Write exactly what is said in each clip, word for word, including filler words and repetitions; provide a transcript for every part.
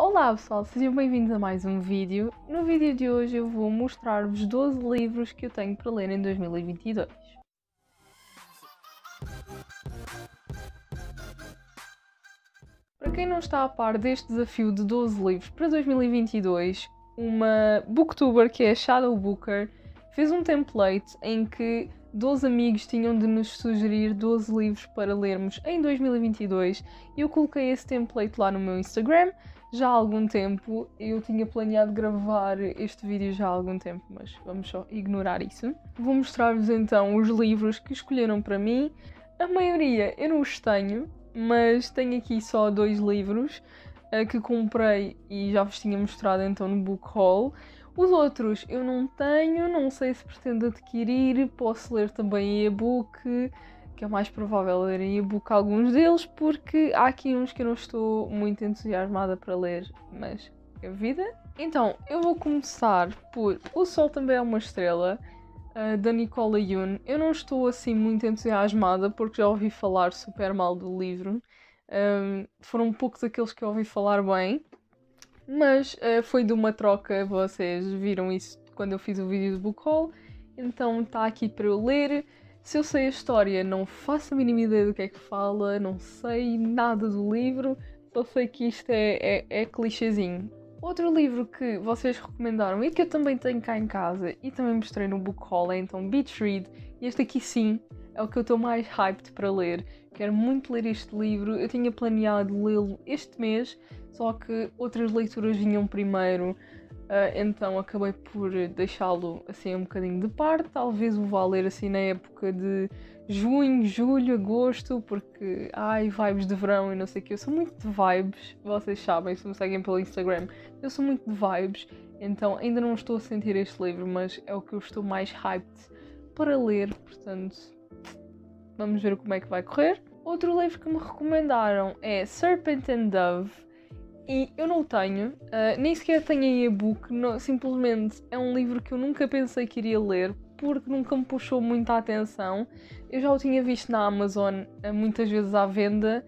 Olá pessoal, sejam bem-vindos a mais um vídeo. No vídeo de hoje eu vou mostrar-vos doze livros que eu tenho para ler em dois mil e vinte e dois. Para quem não está a par deste desafio de doze livros para dois mil e vinte e dois, uma booktuber que é a Shadow Booker fez um template em que doze amigos tinham de nos sugerir doze livros para lermos em dois mil e vinte e dois e eu coloquei esse template lá no meu Instagram já há algum tempo. Eu tinha planeado gravar este vídeo já há algum tempo, mas vamos só ignorar isso. Vou mostrar-vos então os livros que escolheram para mim. A maioria eu não os tenho, mas tenho aqui só dois livros uh, que comprei e já vos tinha mostrado então no book haul. Os outros eu não tenho, não sei se pretendo adquirir, posso ler também em e-book, que é mais provável ler em e-book alguns deles, porque há aqui uns que eu não estou muito entusiasmada para ler, mas é vida. Então, eu vou começar por O Sol Também é uma Estrela, uh, da Nicola Yoon. Eu não estou assim muito entusiasmada, porque já ouvi falar super mal do livro. Um, foram poucos aqueles que eu ouvi falar bem. Mas uh, foi de uma troca, vocês viram isso quando eu fiz o vídeo do book haul, então está aqui para eu ler. Se eu sei a história, não faço a mínima ideia do que é que fala, não sei nada do livro, só sei que isto é, é, é clichêzinho. Outro livro que vocês recomendaram e que eu também tenho cá em casa e também mostrei no book haul é então Beach Read, e este aqui sim é o que eu estou mais hyped para ler. Quero muito ler este livro, eu tinha planeado lê-lo este mês, só que outras leituras vinham primeiro, uh, então acabei por deixá-lo assim um bocadinho de parte. Talvez o vá ler assim na época de junho, julho, agosto, porque ai, vibes de verão e não sei o que. Eu sou muito de vibes, vocês sabem, se me seguem pelo Instagram, eu sou muito de vibes, então ainda não estou a sentir este livro, mas é o que eu estou mais hyped para ler, portanto vamos ver como é que vai correr. Outro livro que me recomendaram é Serpent and Dove, e eu não o tenho, uh, nem sequer tenho em e-book, não, simplesmente é um livro que eu nunca pensei que iria ler, porque nunca me puxou muita atenção. Eu já o tinha visto na Amazon uh, muitas vezes à venda,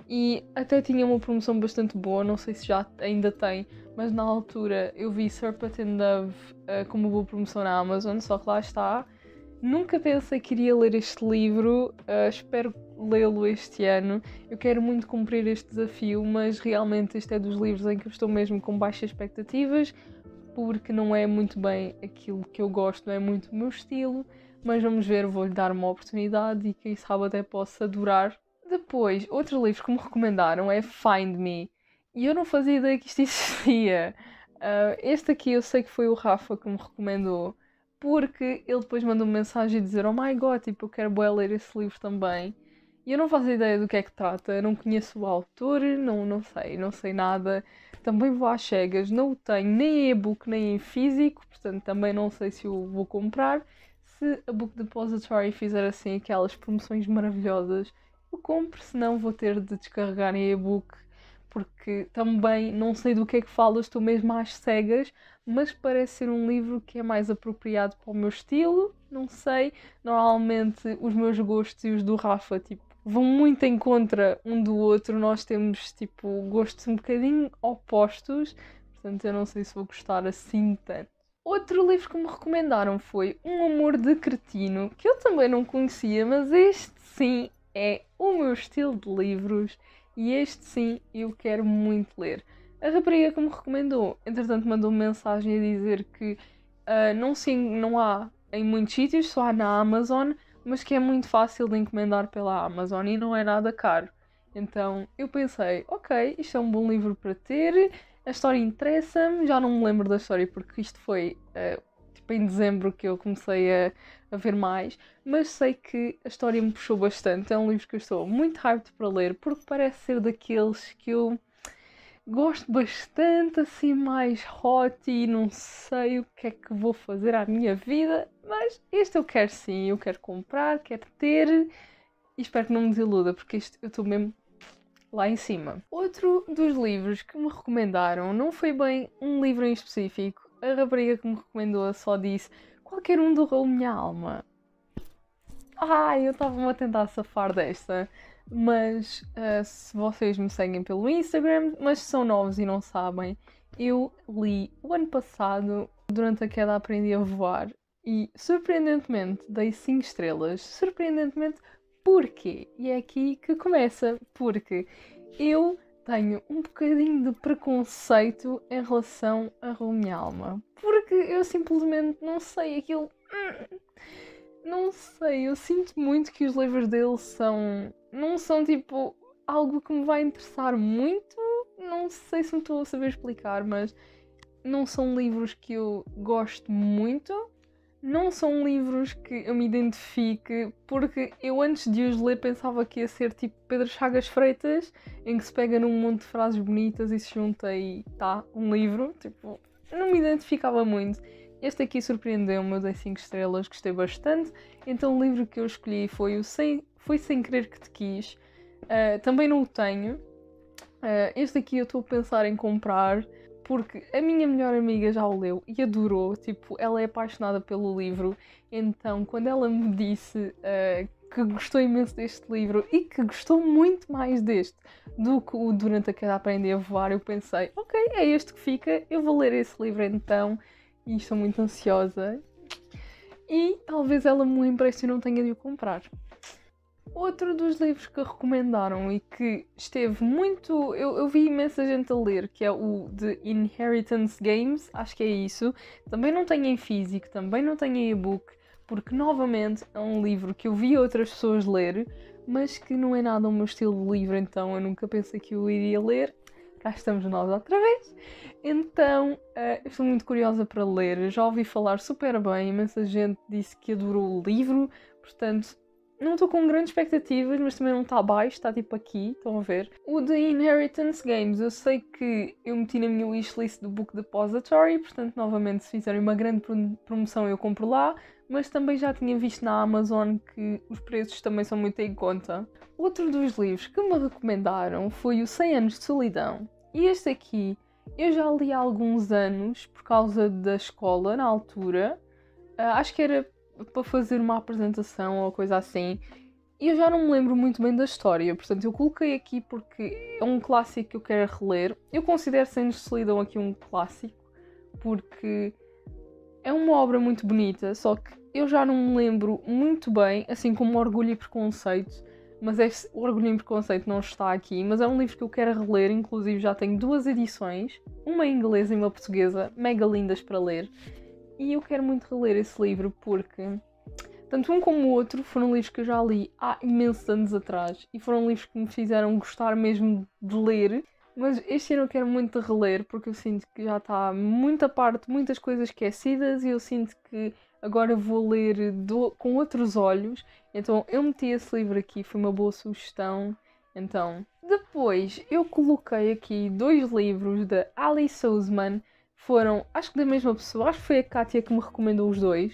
e até tinha uma promoção bastante boa, não sei se já ainda tem, mas na altura eu vi Serpent and Dove uh, com uma boa promoção na Amazon, só que lá está. Nunca pensei que iria ler este livro, uh, espero lê-lo este ano. Eu quero muito cumprir este desafio, mas realmente este é dos livros em que eu estou mesmo com baixas expectativas, porque não é muito bem aquilo que eu gosto, não é muito o meu estilo, mas vamos ver, vou-lhe dar uma oportunidade e quem sabe até possa adorar. Depois, outro livro que me recomendaram é Find Me, e eu não fazia ideia que isto existia. Uh, este aqui eu sei que foi o Rafa que me recomendou, porque ele depois mandou uma mensagem a dizer: oh my god, tipo, eu quero bué ler esse livro também. E eu não faço ideia do que é que trata, eu não conheço o autor, não, não sei, não sei nada. Também vou às cegas, não o tenho nem em e-book nem em físico, portanto também não sei se o vou comprar. Se a Book Depository fizer assim aquelas promoções maravilhosas, eu compro, senão vou ter de descarregar em e-book, porque também não sei do que é que fala, estou mesmo às cegas, mas parece ser um livro que é mais apropriado para o meu estilo, não sei. Normalmente os meus gostos e os do Rafa, tipo, vão muito em contra um do outro, nós temos, tipo, gostos um bocadinho opostos, portanto eu não sei se vou gostar assim tanto. Outro livro que me recomendaram foi Um Amor de Cretino, que eu também não conhecia, mas este sim é o meu estilo de livros. E este sim eu quero muito ler. A rapariga que me recomendou, entretanto, mandou-me mensagem a dizer que uh, não, sim, não há em muitos sítios, só há na Amazon, mas que é muito fácil de encomendar pela Amazon e não é nada caro. Então eu pensei, ok, isto é um bom livro para ter, a história interessa-me, já não me lembro da história porque isto foi uh, tipo em dezembro que eu comecei a, a ver mais, mas sei que a história me puxou bastante. É um livro que eu estou muito hyped para ler, porque parece ser daqueles que eu gosto bastante, assim mais hot, e não sei o que é que vou fazer à minha vida, mas este eu quero sim, eu quero comprar, quero ter, e espero que não me desiluda, porque este eu estou mesmo lá em cima. Outro dos livros que me recomendaram não foi bem um livro em específico. A rapariga que me recomendou só disse qualquer um do Raul Minha Alma. Ai, eu estava-me a tentar safar desta, mas uh, se vocês me seguem pelo Instagram, mas se são novos e não sabem, eu li o ano passado, durante a queda aprendi a voar, e surpreendentemente dei cinco estrelas. Surpreendentemente, porquê? E é aqui que começa, porque eu tenho um bocadinho de preconceito em relação a Rumo Alma. Porque eu simplesmente não sei aquilo. Não sei, eu sinto muito que os livros dele são. Não são tipo algo que me vai interessar muito. Não sei se me estou a saber explicar, mas não são livros que eu gosto muito. Não são livros que eu me identifique, porque eu antes de os ler pensava que ia ser tipo Pedro Chagas Freitas, em que se pega num monte de frases bonitas e se junta e tá, um livro. Tipo, não me identificava muito. Este aqui surpreendeu-me, eu dei cinco estrelas, gostei bastante. Então o livro que eu escolhi foi o Sem, foi Sem Querer Que Te Quis. Uh, também não o tenho. Uh, este aqui eu estou a pensar em comprar, porque a minha melhor amiga já o leu e adorou, tipo, ela é apaixonada pelo livro, então quando ela me disse uh, que gostou imenso deste livro e que gostou muito mais deste do que o Durante a Queda Aprendi a Voar, eu pensei, ok, é este que fica, eu vou ler esse livro então, e estou muito ansiosa, e talvez ela me empreste e não tenha de o comprar. Outro dos livros que recomendaram e que esteve muito... Eu, eu vi imensa gente a ler, que é o The Inheritance Games, acho que é isso. Também não tenho em físico, também não tenho em e-book, porque novamente é um livro que eu vi outras pessoas ler, mas que não é nada o meu estilo de livro, então eu nunca pensei que eu iria ler. Cá estamos nós outra vez. Então, uh, estou muito curiosa para ler. Já ouvi falar super bem, imensa gente disse que adorou o livro, portanto... Não estou com grandes expectativas, mas também não está baixo, está tipo aqui, estão a ver. O The Inheritance Games, eu sei que eu meti na minha wishlist do Book Depository, portanto, novamente, se fizerem uma grande promoção eu compro lá, mas também já tinha visto na Amazon que os preços também são muito em conta. Outro dos livros que me recomendaram foi o cem anos de Solidão, e este aqui eu já li há alguns anos por causa da escola, na altura, uh, acho que era para fazer uma apresentação ou coisa assim, e eu já não me lembro muito bem da história, portanto eu coloquei aqui porque é um clássico que eu quero reler. Eu considero cem anos de Solidão aqui um clássico, porque é uma obra muito bonita, só que eu já não me lembro muito bem, assim como Orgulho e Preconceito, mas é, o Orgulho e Preconceito não está aqui, mas é um livro que eu quero reler, inclusive já tenho duas edições, uma em inglês e uma portuguesa, mega lindas para ler. E eu quero muito reler esse livro porque, tanto um como o outro, foram livros que eu já li há imensos anos atrás e foram livros que me fizeram gostar mesmo de ler, mas este ano eu quero muito reler porque eu sinto que já está muita parte, muitas coisas esquecidas e eu sinto que agora vou ler do, com outros olhos, então eu meti esse livro aqui, foi uma boa sugestão. Então, depois eu coloquei aqui dois livros da Alice Oseman. Foram, acho que da mesma pessoa, acho que foi a Kátia que me recomendou os dois,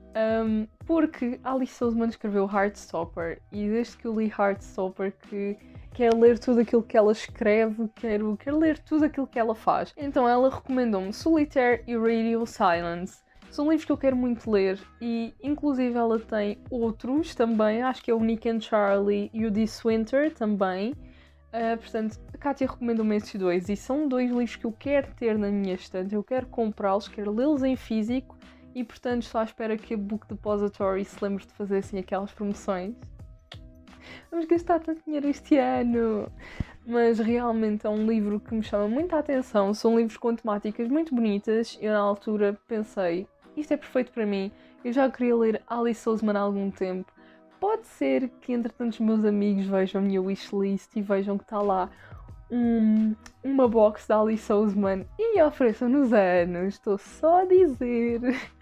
um, porque Alice Oseman escreveu Heartstopper e desde que eu li Heartstopper que quero ler tudo aquilo que ela escreve, quero, quero ler tudo aquilo que ela faz. Então ela recomendou-me Solitaire e Radio Silence. São livros que eu quero muito ler e inclusive ela tem outros também, acho que é o Nick and Charlie e o This Winter também. Uh, portanto, a Kátia recomendou-me estes dois e são dois livros que eu quero ter na minha estante, eu quero comprá-los, quero lê-los em físico e portanto estou à espera que a Book Depository se lembre de fazer assim aquelas promoções. Vamos gastar tanto dinheiro este ano! Mas realmente é um livro que me chama muita atenção, são livros com temáticas muito bonitas e eu na altura pensei, isto é perfeito para mim, eu já queria ler Alice Oseman há algum tempo. Pode ser que, entretanto, os meus amigos vejam a minha wishlist e vejam que está lá um, uma box da Alice Oseman e ofereçam nos anos. Estou só a dizer.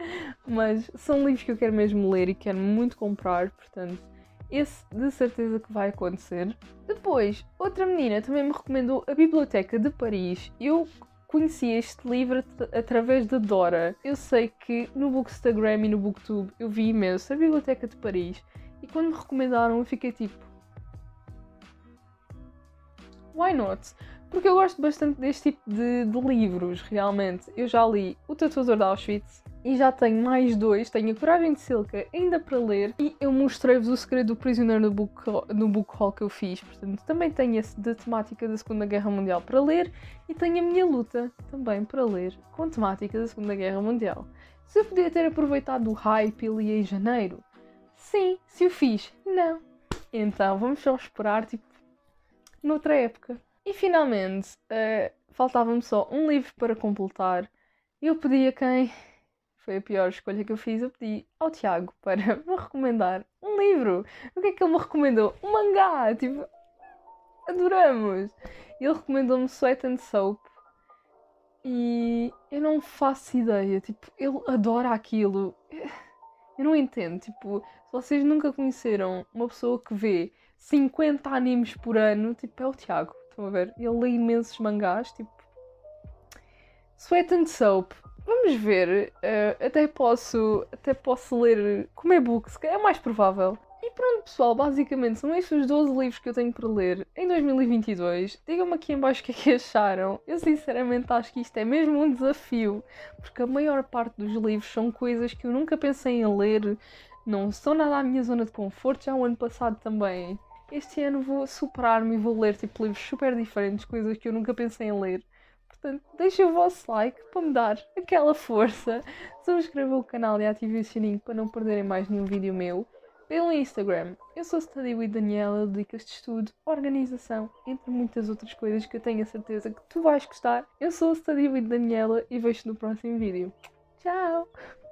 Mas são livros que eu quero mesmo ler e quero muito comprar, portanto, esse de certeza que vai acontecer. Depois, outra menina também me recomendou A Biblioteca de Paris. Eu conheci este livro at- através da Dora. Eu sei que no Bookstagram e no Booktube eu vi imenso A Biblioteca de Paris. E quando me recomendaram eu fiquei tipo... Why not? porque eu gosto bastante deste tipo de, de livros, realmente. Eu já li O Tatuador de Auschwitz e já tenho mais dois. Tenho A Coragem de Silke ainda para ler e eu mostrei-vos O Segredo do Prisioneiro no book, no book haul que eu fiz. Portanto, também tenho esse da temática da Segunda Guerra Mundial para ler e tenho A Minha Luta também para ler com temática da Segunda Guerra Mundial. Se eu podia ter aproveitado o hype e li em janeiro? Sim. Se o fiz? Não. Então, vamos só esperar, tipo, noutra época. E finalmente, uh, faltava-me só um livro para completar. Eu pedi a quem? Foi a pior escolha que eu fiz. Eu pedi ao Tiago para me recomendar um livro. O que é que ele me recomendou? Um mangá! Tipo, adoramos! Ele recomendou-me Sweat and Soap. E eu não faço ideia. Tipo, ele adora aquilo. Eu não entendo. Tipo, se vocês nunca conheceram uma pessoa que vê cinquenta animes por ano, tipo, é o Tiago. Estão a ver? Ele lê imensos mangás, tipo... Sweat and Soap. Vamos ver. Uh, até posso até posso ler como e-book, é mais provável. E pronto, pessoal. Basicamente, são estes os doze livros que eu tenho para ler em dois mil e vinte e dois. Digam-me aqui em baixo o que é que acharam. Eu, sinceramente, acho que isto é mesmo um desafio. Porque a maior parte dos livros são coisas que eu nunca pensei em ler. Não são nada à minha zona de conforto. Já o ano passado também... Este ano vou superar-me e vou ler tipo livros super diferentes, coisas que eu nunca pensei em ler. Portanto, deixem o vosso like para me dar aquela força. Subscrevam o canal e ativem o sininho para não perderem mais nenhum vídeo meu. Pelo Instagram, eu sou Study with Daniela, dicas de estudo, organização, entre muitas outras coisas que eu tenho a certeza que tu vais gostar. Eu sou Study with Daniela e vejo-te no próximo vídeo. Tchau!